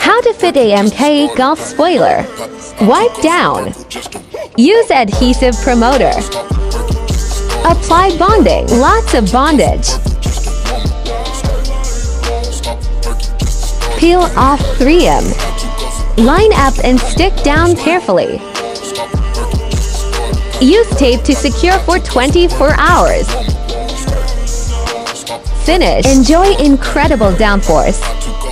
How to fit a MK8 golf spoiler. Wipe down. Use adhesive promoter. Apply bonding. Lots of bondage. Peel off 3M. Line up and stick down carefully. Use tape to secure for 24 hours. Finish. Enjoy incredible downforce.